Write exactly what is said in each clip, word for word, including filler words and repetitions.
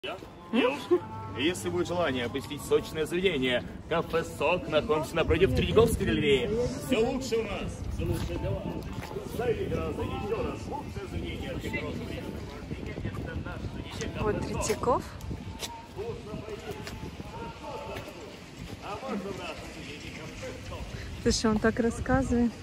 Девушка, если будет желание посетить сочное заведение, кафе «Сок» находится напротив Третьяковской галереи. Все лучше у нас, все лучше для вас. Зайдите раз, еще раз. Лучшее заведение от прекрасного времени. Это наше заведение. Вот Третьяков. А можно в наше заведение кафе «Сок». Слушай, он так рассказывает.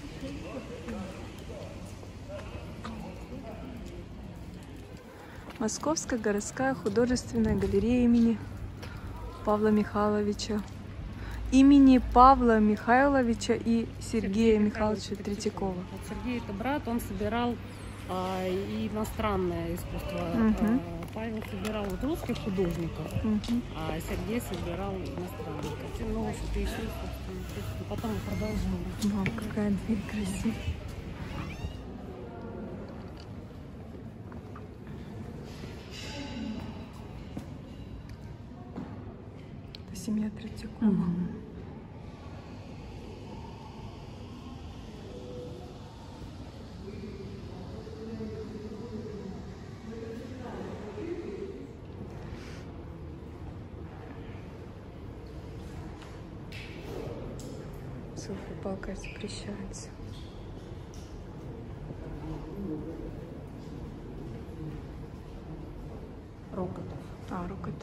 Московская городская художественная галерея имени Павла Михайловича. Имени Павла Михайловича и Сергея Сергея Михайловича Третьякова. Вот Сергей это брат, он собирал а, и иностранное искусство. Угу. А, Павел собирал вот русских художников, Угу. а Сергей собирал иностранных. Ну, что-то еще, собственно, потом мы продолжим. Вау, какая дверь красивая. Это семья Третьякова. Угу. Селфи-палка запрещается. Рокотов. А, Рокотов.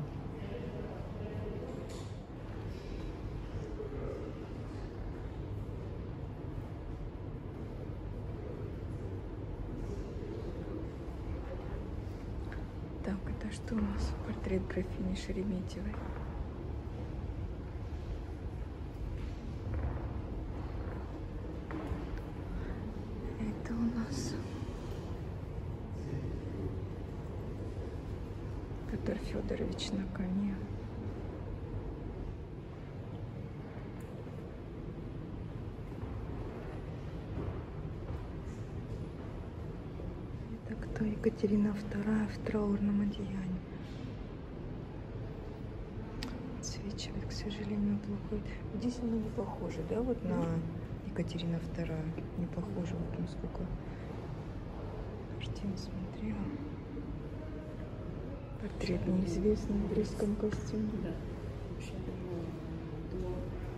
Так, это что у нас? Портрет графини Шереметьевой. Это у нас Петр Федорович на коне. Это кто? Екатерина вторая в траурном одеянии. Свечивает, к сожалению, плохой. Здесь оно не похоже, да, вот на Екатерина вторая. Не похоже, вот насколько картин смотрела. Портрет неизвестный в брестском костюме. Да. Вообще, ну,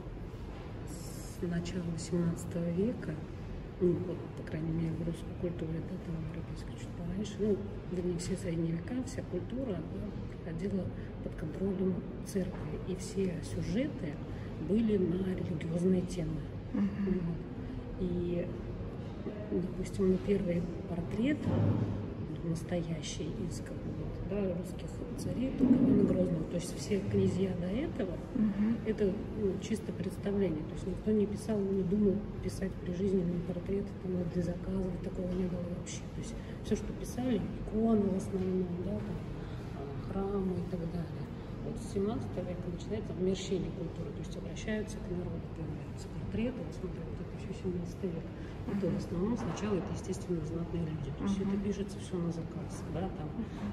с начала восемнадцатого века, ну, вот, по крайней мере, в русской культуре, да, там в европейской чуть пораньше, ну, вернее, все средние века, вся культура, да, проходила под контролем церкви, и все сюжеты были на религиозные темы. Угу. Вот. И, допустим, ну, первый портрет настоящий из какого-то, да, русских царей, Ивана Грозного, то есть все князья до этого, Угу. это, ну, чисто представление, то есть никто не писал, не думал писать прижизненные портреты там, для заказов, такого не было вообще, то есть все, что писали, иконы в основном, да, там, храмы и так далее. Вот с семнадцатого века начинается обмерщение культуры, то есть обращаются к народу, появляются портреты, вот смотрю, вот это еще семнадцатый век. Это в основном сначала это, естественно, знатные люди. То есть Uh-huh. это пишется все на заказ, да, там.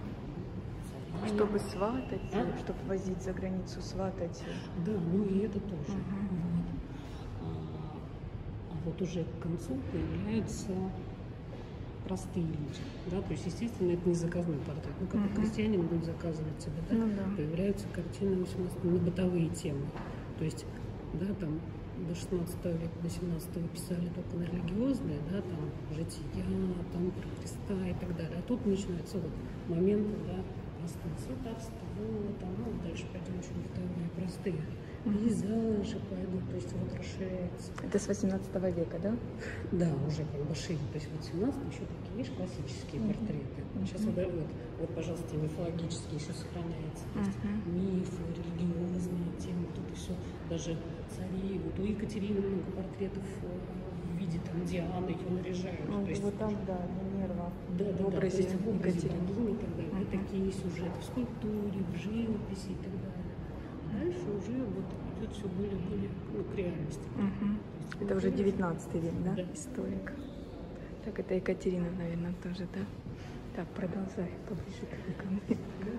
Цари. Чтобы сватать, А? чтобы возить за границу, сватать. Да, ну и это тоже. Uh-huh. Вот. А, а вот уже к концу появляются простые люди, да, то есть, естественно, это не заказной портрет. Ну, как Uh-huh. крестьянин будет заказывать себе, да, Ну да. появляются картины восемнадцатого на бытовые темы. То есть, да, там до шестнадцатого века, до семнадцатого писали только на религиозные, да, там жития, там про Христа и так далее. А тут начинается вот моменты, да, простые сватовство, там, ну, дальше пойдем очень бытовые, простые. Пейзажи пойдут, то есть вот расширяется. Это с восемнадцатого века, да? Да, уже как бы шире. То есть вот семнадцатый еще такие, видишь, классические Мгм. портреты. Мгм. Сейчас вот, вот, вот, пожалуйста, мифологические еще сохраняются. То есть Мгм. мифы, религиозные темы, тут и все. Даже цари, вот у Екатерины много портретов э, в виде там Дианы, ее наряжают. Ну, то есть, вот там, да, Минерва. да, да, в да, то образе есть в образе Екатерины. богини и так далее. Мгм. И такие сюжеты в скульптуре, в живописи и так далее. А дальше уже вот идет все более-более, ну, к реальности. Мгм. То есть, Это уже ну, девятнадцатый век, да? Да. Историк. Так, это Екатерина, наверное, тоже, да? Так, продолжай поближе ко мне.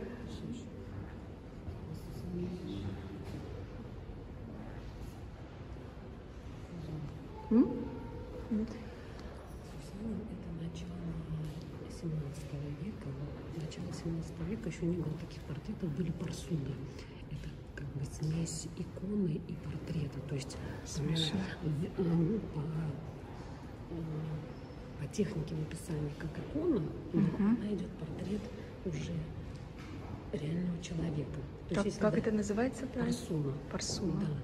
М? Нет. Это начало семнадцатого века, начало восемнадцатого века еще не было таких портретов, были парсуны. Это как бы смесь иконы и портрета. То есть Смешно. э, ну, по, э, по технике написания как икона, но Угу. она идет портрет уже реального человека. То Как, есть, как если это называется? правильно? парсуна. Парсуна. Да.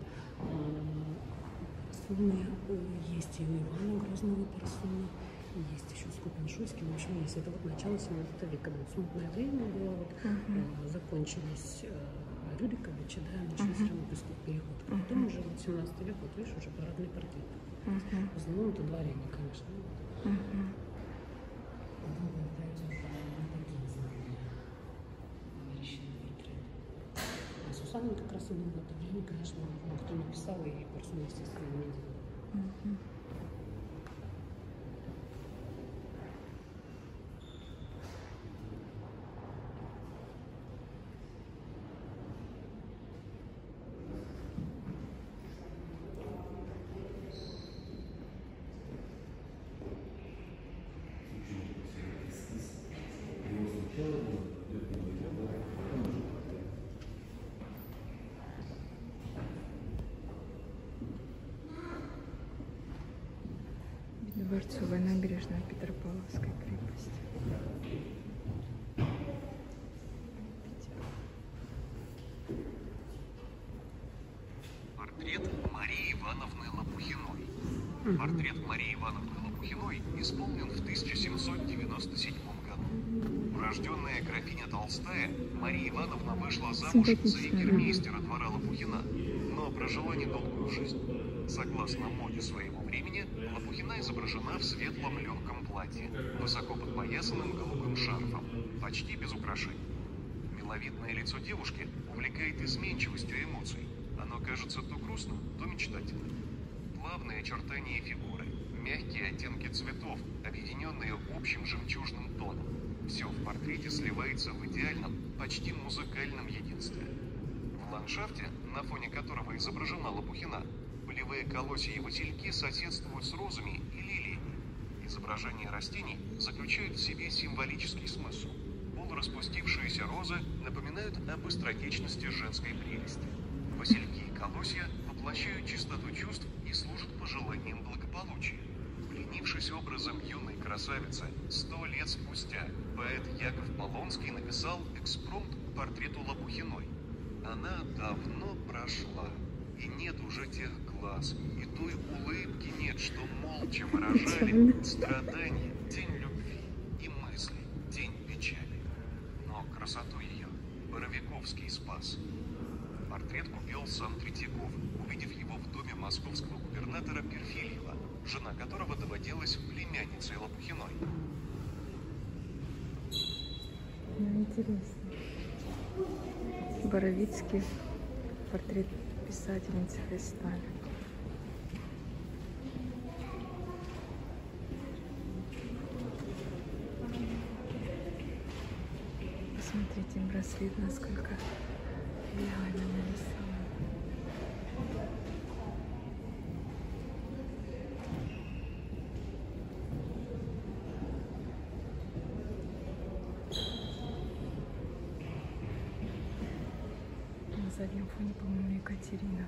Парсуны э, есть и у Ивана Грозного парсуна, есть еще Скопин-Шуйский, в общем, есть. Это вот начало семнадцатого века, когда смутное время было, вот, Мгм. э, закончились э, Рюриковичи, да, начались Мгм. живописный переход. А Мгм. потом уже вот семнадцатый век, вот видишь, уже парадный портрет. Мгм. В основном это дворяне, конечно. Мгм. А Сусанин как раз именно в это время, конечно, много кто написал, и парсуна, естественно, не делал. Мгм. Дворцовая набережная Петропавловской крепости. Портрет Марии Ивановны Лопухиной. Портрет Марии Ивановны Лопухиной исполнен в тысяча семьсот девяносто седьмом году. Урожденная графиня Толстая, Мария Ивановна вышла замуж за Симпатичная, да. егермейстера двора Лопухина, но прожила недолгую жизнь. Согласно моде своего времени, Лопухина изображена в светлом легком платье, высоко подпоясанным голубым шарфом, почти без украшений. Миловидное лицо девушки увлекает изменчивостью эмоций. Оно кажется то грустным, то мечтательным. Плавные очертания фигуры, мягкие оттенки цветов, объединенные общим жемчужным тоном. Все в портрете сливается в идеальном, почти музыкальном единстве. В ландшафте, на фоне которого изображена Лопухина, полевые колосья и васильки соседствуют с розами и лилиями. Изображения растений заключают в себе символический смысл. Полураспустившиеся розы напоминают об быстротечности женской прелести. Васильки и колосья воплощают чистоту чувств и служат пожеланием благополучия. Пленившись образом юной красавицы, сто лет спустя поэт Яков Полонский написал экспромт к портрету Лопухиной. Она давно прошла, и нет уже тех глаз, и той улыбки нет, что молча выражали страдания, тень любви и мысли, тень печали. Но красоту ее Боровиковский спас. Портрет купил сам Третьяков, увидев его в доме московского губернатора Перфильева, жена которого доводилась племянницей Лопухиной. Ну, интересно. Боровицкий. Портрет писательницы Христа. Посмотрите, браслет насколько реально нарисован. На заднем фоне, по-моему, Екатерина.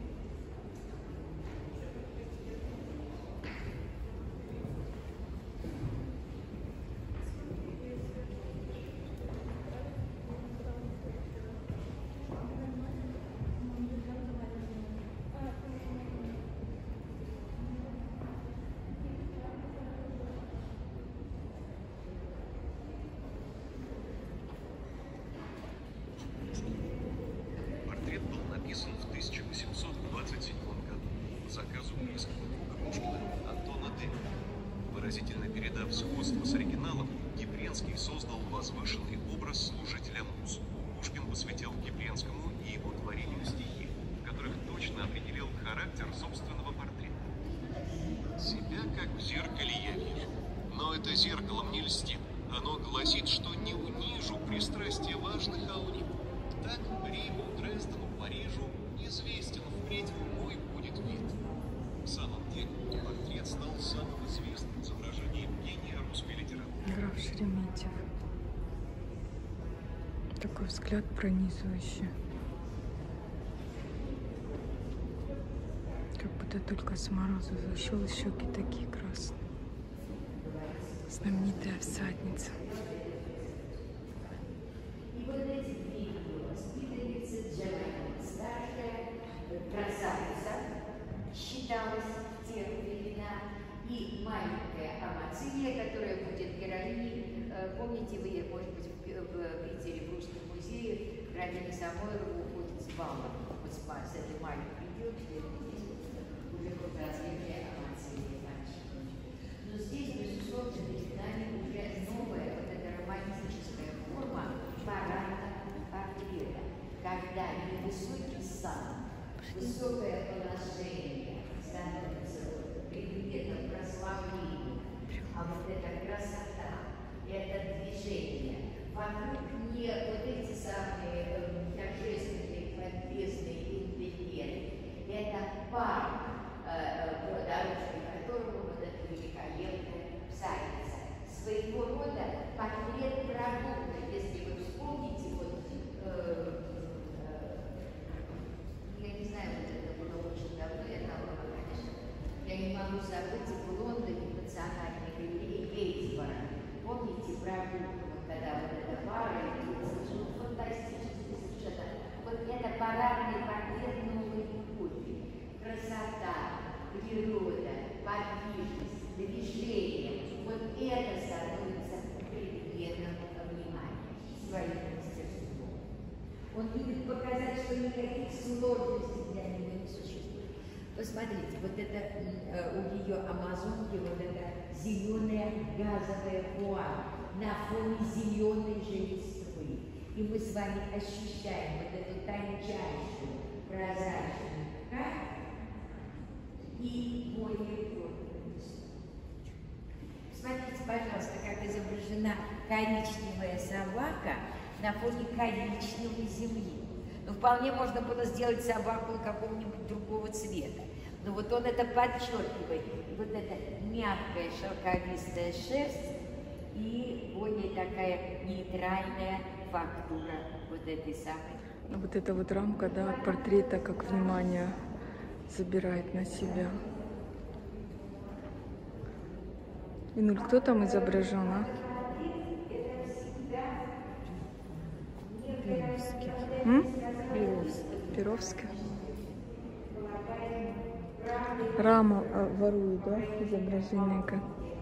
Портрет был написан в тысяча восемьсот двадцать седьмом году по заказу близкого друга Пушкина Антона Демина. Выразительно передав сходство с оригиналом, Кипренский создал возвышенный образ служителя муз. Пушкин посвятил Кипренскому и его творению стихи, в которых точно определил характер собственного портрета. Себя как в зеркале я вижу, но это зеркало мне льстит. Оно гласит, что не унижу пристрастия важных аурит. Так Риму, Дрездену, Парижу известен впредь мой будет вид. В самом деле, портрет стал самым известным изображением гения русской литературы. Граф Шереметьев. Такой взгляд пронизывающий. Как будто только с мороза зашел, и щеки такие красные. Знаменитая всадница. Красавица считалась в те времена, и маленькая Амация, которая будет героиней. Помните, вы, может быть, в Питере, в Русском музее, графиня Самойлова уходит с бала, вот с этой маленькой девочкой, уже повзрослевшая Амация мальчик. Но здесь, безусловно, перед нами уже новая вот эта романтическая форма парадного портрета, когда невысокий сан, высокое положение становится предметом прославления, а вот эта красота, это движение, вокруг не вот эти самые э, торжественные, помпезные интерьеры, это парк, э, по дорожке которого вот эта великолепная всадница. Своего рода портрет продукта, если вы вспомните, вот, э, я не знаю, вот это было очень давно, я давно, конечно. Я не могу забыть в Лондоне в национальной галерее Гейтсбора. Помните прогулку, вот когда вот эта пара, ну, фантастически совершенно. Вот это парадный портрет новой эпохи. Красота, природа, подвижность, движение. Вот это становится предметом внимания своим мастерством. Он любит показать, что никаких сложностей для него не существует. Посмотрите, вот это э, у нее амазонки, вот эта зеленая газовая вуаль на фоне зеленой же листвы. И мы с вами ощущаем вот эту тончайшую, прозрачную ткань и более плотную. Смотрите, пожалуйста, как изображена коричневая собака на фоне коричневой земли. Ну, вполне можно было сделать собаку какого-нибудь другого цвета. Но вот он это подчеркивает. Вот эта мягкая шелковистая шерсть и более такая нейтральная фактура вот этой самой. Вот эта вот рамка, да, от портрета, как внимание забирает на себя. Инуль, кто там изображен, а? Перовский. М? Перовский. Перовский. Раму а, ворует, да, изображение как?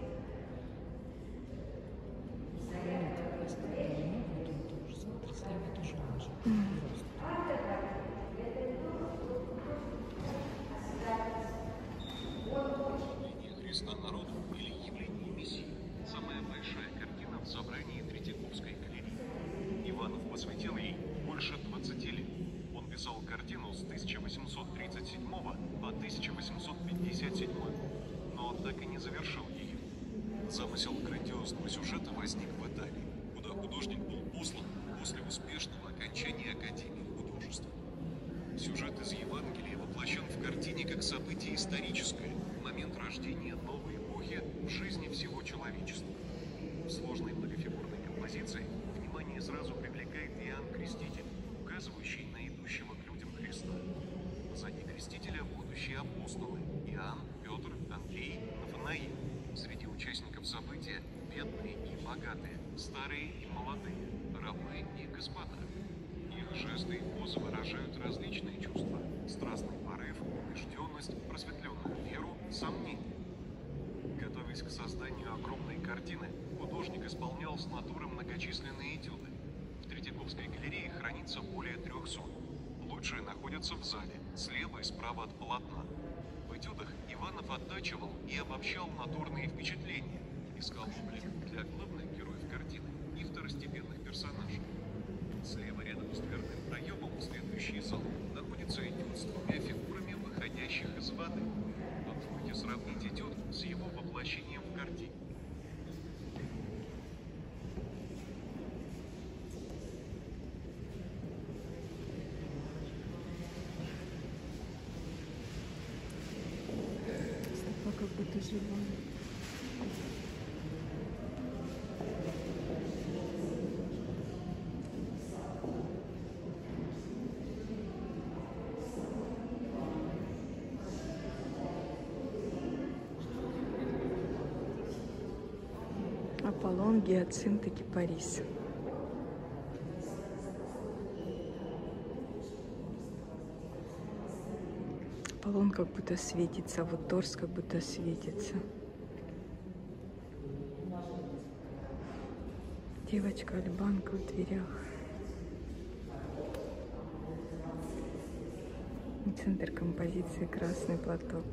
Христа народу или явление Мессии. Самая большая картина в собрании Третьяковской галереи. Иванов посвятил ей больше двадцати лет. Он писал картину с тысяча восемьсот тридцать седьмого по тысяча восемьсот пятьдесят седьмой, но так и не завершил ее. Замысел грандиозного сюжета возник в Италии, куда художник был послан после успешного окончания Академии художества. Сюжет из Евангелия воплощен в картине как событие историческое, момент рождения новой эпохи в жизни всего человечества. В сложной многофигурной композиции внимание сразу привлекает Иоанн Креститель, указывающий на идущего к людям Христа. Позади Крестителя будущие апостолы – Иоанн, Петр, Андрей, Нафанаил. Среди участников события – бедные и богатые, старые и молодые, рабы и господа. Их жесты и позы выражают различные чувства – страстный порыв, убежденность, просветленную веру, сомнение. Готовясь к созданию огромной картины, художник исполнял с натуры многочисленные этюды. В Третьяковской галерее хранится более трехсот. Лучшие находятся в зале, слева и справа от полотна. В этюдах Иванов оттачивал и обобщал натурные впечатления, искал облик для главных героев картины и второстепенных персонажей. Слева, рядом с дверным проемом, следующий зал, находится этюд с двумя фигурами, выходящих из воды. Попробуйте сравнить этюд с его воплощением в картине. Как будто живая. Аполлон, гиацинт и кипарис. Аполлон как будто светится, а вот торс как будто светится. Девочка-альбанка в дверях. И центр композиции красный платок.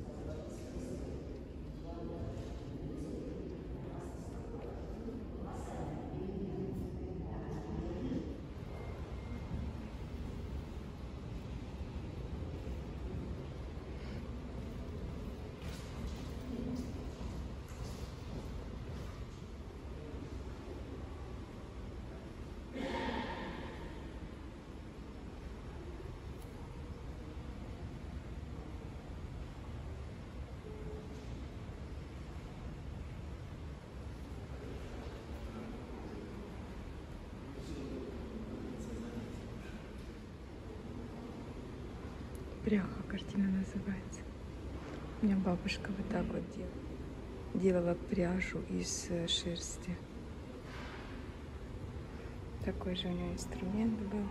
Пряха картина называется. У меня бабушка вот так вот делала. Делала пряжу из шерсти. Такой же у нее инструмент был.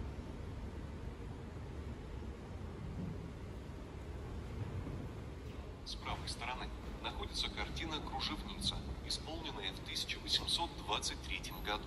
С правой стороны находится картина «Кружевница», исполненная в тысяча восемьсот двадцать третьем году.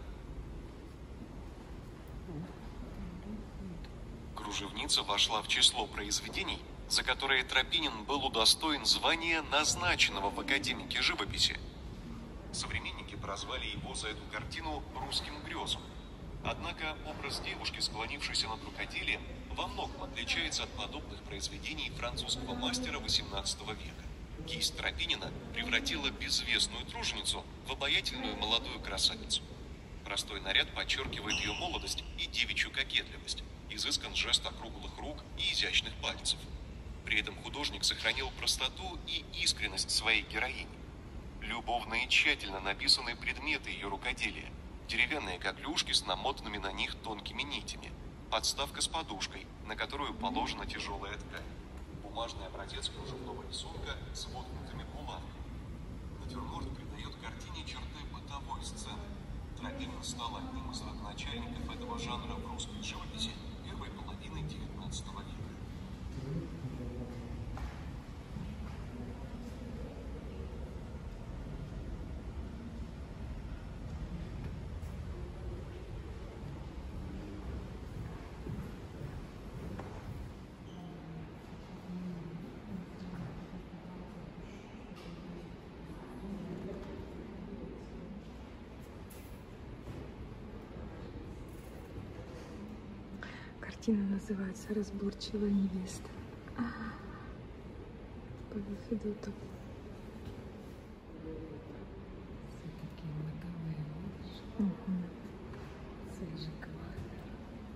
«Кружевница» вошла в число произведений, за которые Тропинин был удостоен звания назначенного в академике живописи. Современники прозвали его за эту картину «русским грезом». Однако образ девушки, склонившейся над рукоделием, во многом отличается от подобных произведений французского мастера восемнадцатого века. Кисть Тропинина превратила безвестную труженицу в обаятельную молодую красавицу. Простой наряд подчеркивает ее молодость и девичью кокетливость, изыскан жест округлых рук и изящных пальцев. При этом художник сохранил простоту и искренность своей героини. Любовно и тщательно написаны предметы ее рукоделия. Деревянные коклюшки с намотанными на них тонкими нитями. Подставка с подушкой, на которую положена тяжелая ткань. Бумажный образец кружевного рисунка с воткнутыми булавками. Натюрморт придает картине черты бытовой сцены. Тропинин стал одним из родоначальников этого жанра в русской живописи первой половины девятнадцатого века. Картина называется «Разборчивая невеста». Павел Федотов. Такие боковые, видишь? Угу. Свежий кавалер.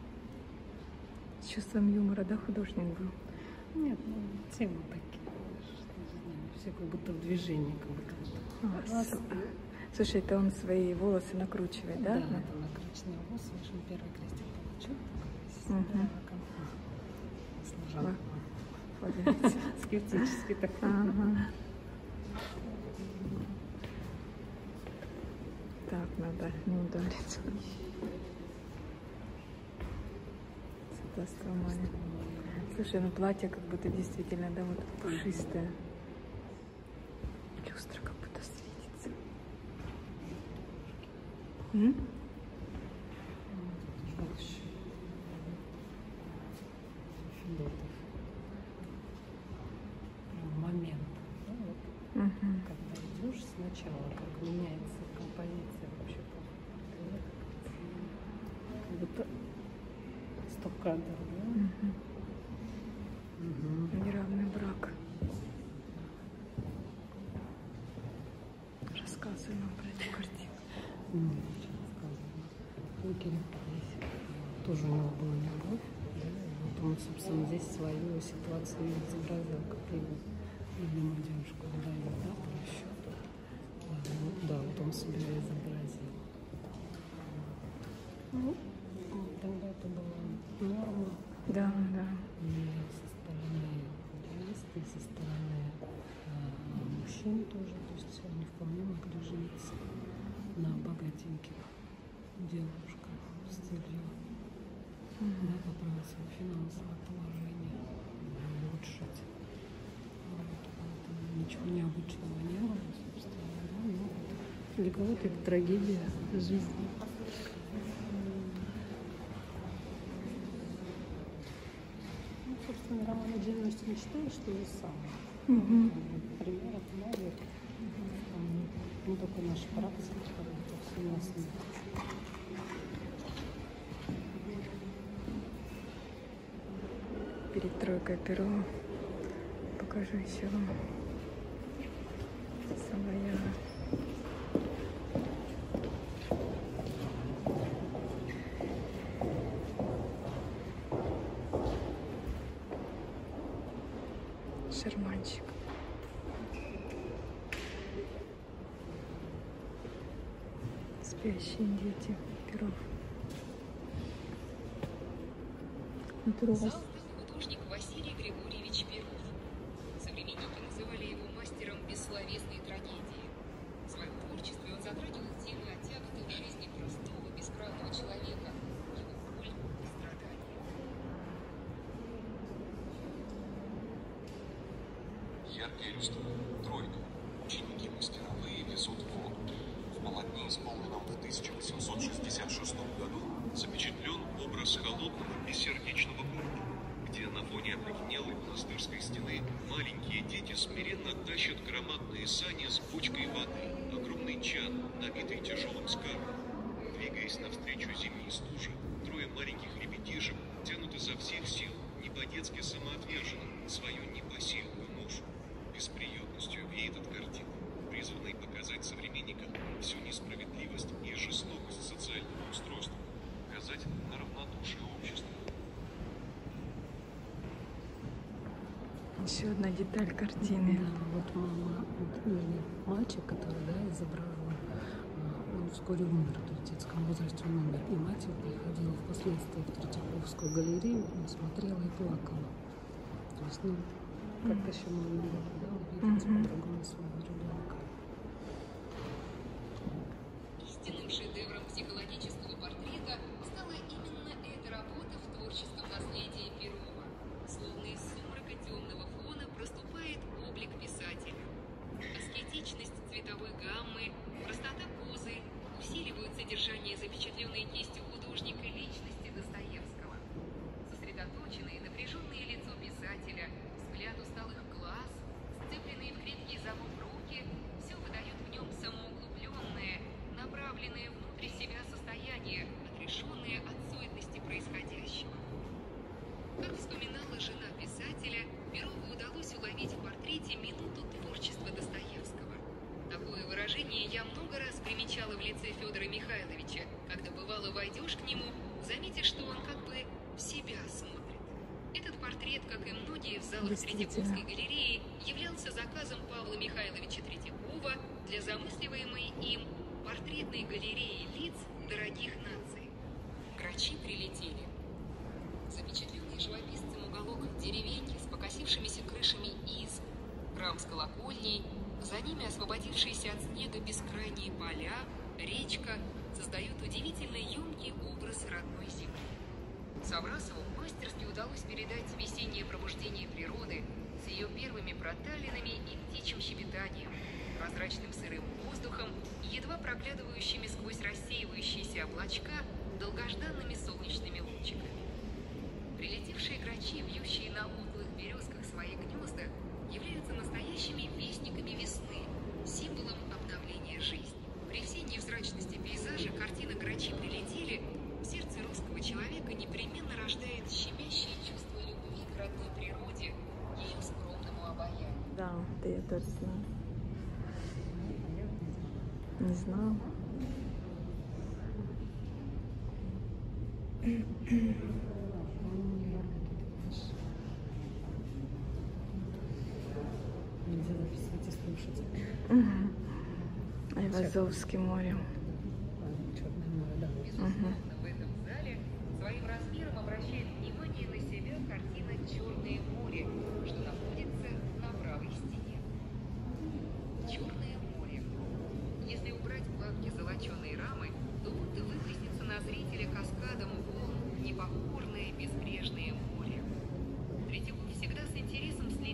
С чувством юмора, да, художник был? Нет, ну, темы такие, что все как будто в движении, как будто. А, Раз, с- Слушай, это он свои волосы накручивает, да? да, это накрученные волосы, в общем, первый крестик получил. Мгм. Сложил. Ва- Скептически такой. Ага. Так, надо не удариться. Цветастого маня. Слушай, ну платье как будто действительно, да, вот пушистое. Люстра как будто светится. М? Больше. Федотов. Прям момент. Да, вот, Мгм. когда идешь сначала, как меняется композиция вообще по портрету, как будто сто кадров, да? Мгм. Угу. Неравный брак. Рассказывай нам про эту картину. Ну, ничего не сказано. Лукин здесь тоже у него была любовь, да, и вот он, собственно, здесь свою ситуацию изобразил, как его любимую девушку удавил, да, по расчету. Да, вот, да, вот он себя изобразил. Ну, вот тогда это была норма. Да, да. И со стороны невесты, со стороны а, мужчин тоже, то есть они вполне могли жениться. на богатеньких девушках с целью да, поправить свое финансовое положение, улучшить. Вот, поэтому ничего необычного не было, собственно. Да, но вот для кого-то это трагедия жизни. Ну, собственно, роман «Дженность мечты», что и сам. Мгм. Примеров много. Ну, только наша практика, это все ясно. Перед тройкой перо покажу еще вам Савояра. Шарманщик. Спящие дети перов. Перо. Художник Василий Григорьевич Перов. Современники называли его мастером бессловесной трагедии. В своем творчестве он затрагивал темы о тяготах жизни простого, бесправного человека, его боль и страдания. Яркие люстры. Тройка. Ученики мастеровые везут воду. В полотне, исполненном в тысяча восемьсот шестьдесят шестом году, запечатлен образ холодного и сердечного города, где на фоне обледенелой монастырской стены маленькие дети смиренно тащат громадные сани с бочкой воды, огромный чан, набитый тяжелым скарбом. Двигаясь навстречу зимней стуже, трое маленьких ребятишек тянут изо всех сил, не по-детски самоотверженно, свою непосильную ношу. Бесприютностью веет от картины, призванной показать современникам всю несправедливость и жестокость социального устройства, указать на равнодушие общества. Еще одна деталь картины. Да, вот мама, вот, вернее, мальчик, который да, изображен, а, он вскоре умер, то есть в детском возрасте он умер. И мать его приходила впоследствии в Третьяковскую галерею, он смотрела и плакала. То есть, ну, как-то еще можно было, да, увидеть Мгм. по-другому своего ребенка. Истинным шедевром психологического портрета стала именно эта работа в творческом наследии Перова. Словно из сумрака темного фона проступает облик писателя. Аскетичность цветовой гаммы, простота позы усиливают содержание запечатленной кистью художника личности Достоевского. Сосредоточенное и напряженное лицо писателя, взгляд усталых глаз, сцепленные в крепкий замок руки – все выдает в нем самоуглубленное, направленное внутрь себя состояние, отрешенное от суетности происходящего. Как вспоминала жена писателя, Перову удалось уловить в портрете минуту творчества Достоевского. Такое выражение я много раз примечала в лице Федора Михайловича, когда бывало войдешь к нему, заметишь, что он как бы в себя смотрит. Этот портрет, как и многие в залах Действительно. Третьяковской галереи, являлся заказом Павла Михайловича Третьякова для замысливаемой им портретной галереи лиц дорогих наций. Грачи прилетели. Запечатленный живописцем уголок деревеньки с покосившимися крышами изб, храм с колокольней, за ними освободившиеся от снега бескрайние поля, речка создают удивительно емкий образ родной земли. Саврасову мастерски удалось передать весеннее пробуждение природы с ее первыми проталинами и птичьим щебетанием, прозрачным сырым воздухом и едва проглядывающими сквозь рассеивающиеся облачка долгожданными солнечными лучиками. Прилетевшие грачи, вьющие на утлых березках свои гнезда, являются настоящими вестниками весны, символом обновления жизни. При всей невзрачности пейзажа картина «Грачи прилетели» в сердце русского человека непременно рождает щемящее чувство любви к родной природе, ее скромному обаянию. Да, это я тоже знаю. Не знала. Нельзя записывать и слушать. Айвазовским морем. Черное море, да. Безусловно, в этом зале своим размером обращает внимание на себя картина «Черное море», что находится на правой стене. Черное море. Если убрать плавки золоченой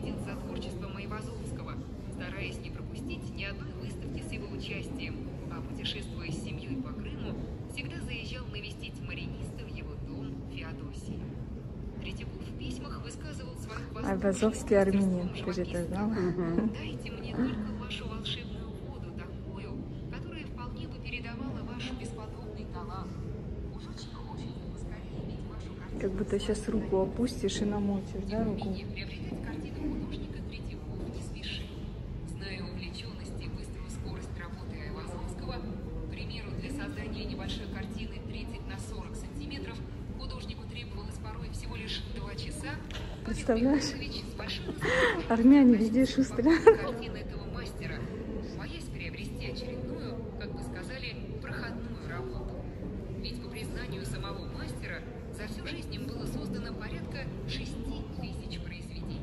следит за творчеством Айвазовского, стараясь не пропустить ни одной выставки с его участием, а путешествуя с семьей по Крыму, всегда заезжал навестить мариниста в его дом в Феодосии. Третьяков в письмах высказывал свою восторженность Айвазовский армянин, ты же это живописцем. знала? Дайте мне только вашу волшебную воду такую, которая вполне бы передавала ваш бесподобный талант. Уж очень хочется поскорее иметь вашу картину. Как будто сейчас руку опустишь и намочишь, да, руку? Приобретать картину художника Третьяков не спешил. Зная увлеченность и быструю скорость работы Айвазовского, к примеру, для создания небольшой картины тридцать на сорок сантиметров художнику требовалось порой всего лишь два часа. Представляешь? Павел Михайлович с большим Армяне везде шустрые. картины этого мастера, боясь приобрести очередную, как бы сказали, проходную работу. Ведь по признанию самого мастера, за всю жизнь им было создано порядка шести тысяч произведений.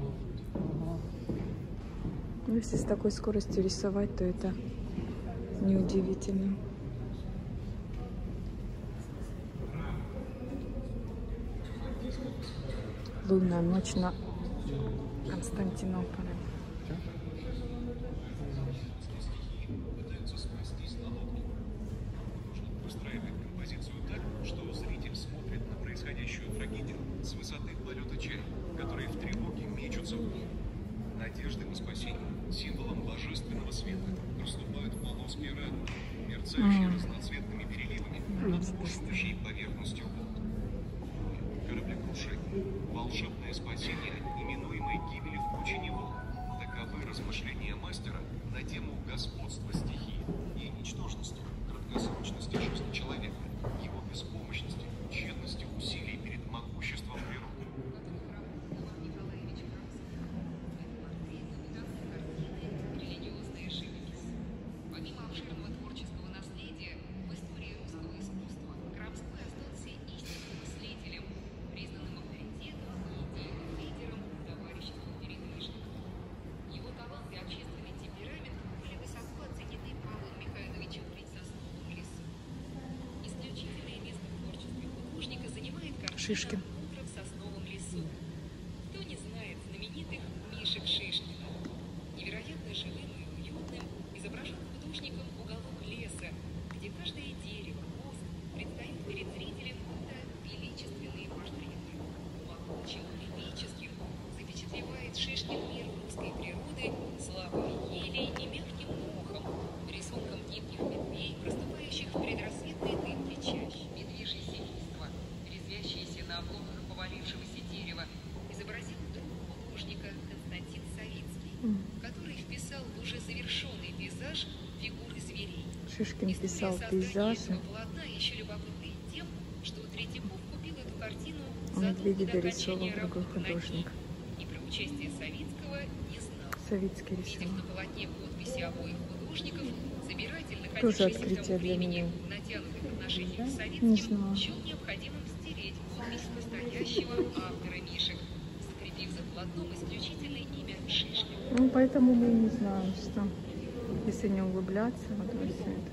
Ну, если с такой скоростью рисовать, то это неудивительно. Лунная ночь на Константинополе. Пытаются спастись на лодке. Художник выстраивает композицию так, что зритель смотрит на происходящую трагедию с высоты полета чая, которые в тревоге мечутся в ней. Надежды на спасение, символом божественного света, проступают полоски радуги, мерцающие Mm. разноцветными переливами над бушующей поверхностью вод. Кораблекрушение, волшебное спасение, именуемое гибелью в пучине волн. Таковы размышления мастера на тему господства стихии и ничтожности, краткосрочности жизни человека, его беспомощности, тщетности усилий перед могуществом природы. Религиозная живопись. Помимо обширного творческого наследия, в истории русского искусства Крамской остался истинным мыслителем, признанным авторитетом и идейным лидером товарищества передвижников. Его талант и общественный темперамент были высоко оценены Павлом Михайловичем при Сосновом лесу. Исключительное место в творчестве художника занимает картина Шишкин. «Утро в Сосновом лесу». Кто не знает знаменитых Мишек Шишкина? Невероятно живым и уютным изображен художником уголок леса, где каждое дерево, куст предстают перед зрителем будто величественные портреты. Могучим, эпическим запечатлевает Шишкин мир русской природы слабыми елей и мягким мохом, рисунком гибких ветвей, проступающих в предрассветной дымке чащ, медвежье семейство, резвящееся на обломках повалившегося дерева, изобразил друг художника Константин Савицкий, который вписал в уже завершенный пейзаж фигуры зверей. Шишкин История писал создания пейзажи. этого полотна еще любопытна и тем, что Третьяков купил эту картину А задолго медведей до дорисовал окончания другой работы над ней, художник. и про участие Савицкого не знал. Савицкий Увидев рисовал. на полотне подписи обоих художников, собиратель, Тоже находившийся в открытие том для времени меня. в натянутых отношениях с Не Савицким, знала. счел необходимым стереть подпись настоящего автора Мишек, закрепив за полотном исключительное имя Шишкин. Ну, поэтому мы и не знаем, что, если не углубляться вот во все это.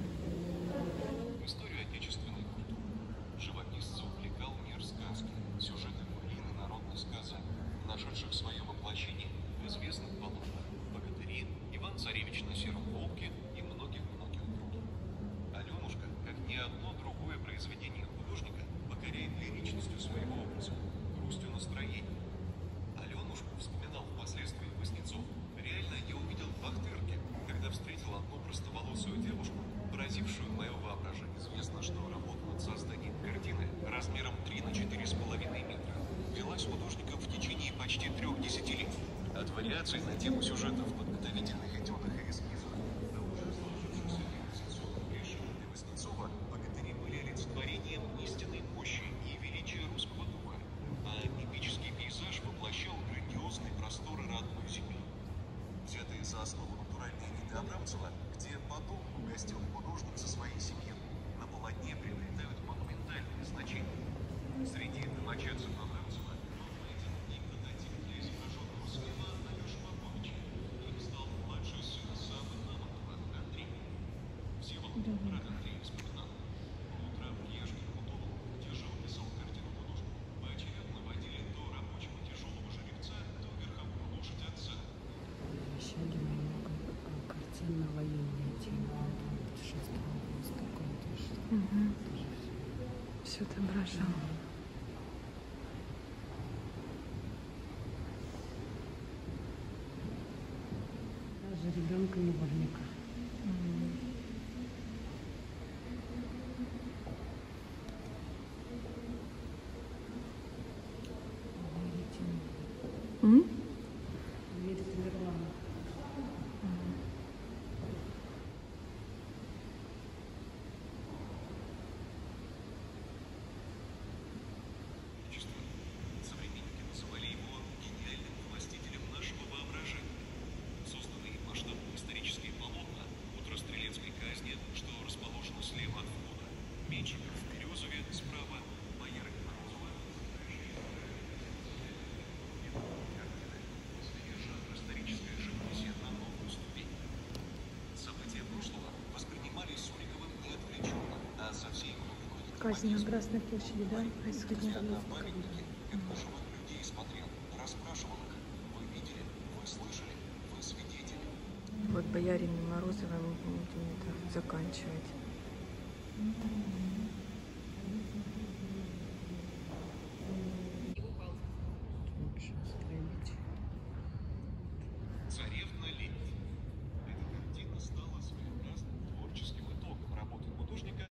В историю отечественной культуры живописца увлекал мир сказки, сюжеты былин и народных сказок, нашедших свое воплощение в известных полотнах «Богатыри», «Иван-царевич на сером волке» и многих-многих других. Аленушка, как ни одно другое произведение художника, покоряет лиричностью своего образа, грустью настроения. Аленушку, вспоминал впоследствии Васнецов, реально я увидел в Ахтырке, когда встретил одну простоволосую девушку, поразившую мое воображение. Известно, что работа над созданием картины размером три на четыре с половиной метра велась художником в течение почти трех десятилетий. От вариаций на тему сюжетов в подготовительных этюдах и эскизах до уже сложившихся композиционных решений для Васнецова богатыри были олицетворением истинной мощи и величия русского духа, а эпический пейзаж воплощал грандиозные просторы родной земли. Взятые за основу натуральные виды Абрамцева, где подобно гостил художник со своей семьей, на полотне приобретают монументальное значение. Среди домочадцев Абрамцева был найден и прототип для изображенного схема Алеши Поповича. Им стал младший сын Савы Мамонтова, Андрей. Всеволод, брат Андрея, вспоминал: по утрам ежели худому, где живописал картину художник, поочередно водили то рабочего тяжелого жеребца, то верховую лошадь отца. все отображал. Даже ребенка невольника. М? Верит Нирвана. Современники называли его гениальным властителем нашего воображения. Созданные масштабные исторические полотна «Утро стрелецкой казни», что расположено слева от входа, «Мечников в Березове» справа, «Бояры Морозова», жанр историческая живопись на новую ступень. События прошлого воспринимались Суриковым не отвлеченно, а со всей глубиной. Казнь на Красной площади, да, происходила? На памятники, как на живых людей смотрел, расспрашивал их. Вы видели, вы слышали, вы свидетели. Вот боярин Морозова мы будем это заканчивать.